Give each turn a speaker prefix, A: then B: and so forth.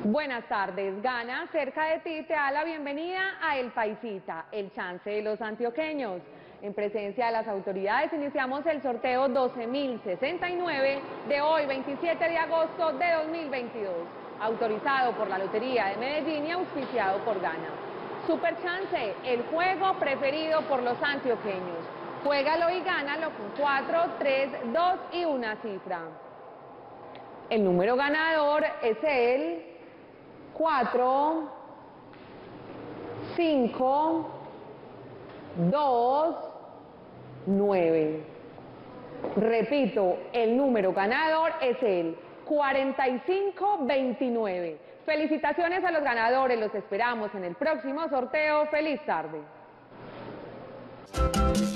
A: Buenas tardes, Gana, cerca de ti te da la bienvenida a El Paisita, el chance de los antioqueños. En presencia de las autoridades iniciamos el sorteo 12.069 de hoy, 27 de agosto de 2022, autorizado por la Lotería de Medellín y auspiciado por Gana. Super Chance, el juego preferido por los antioqueños. Juégalo y gánalo con 4, 3, 2 y una cifra. El número ganador es el 4, 5, 2, 9. Repito, el número ganador es el 4529. Felicitaciones a los ganadores, los esperamos en el próximo sorteo. ¡Feliz tarde!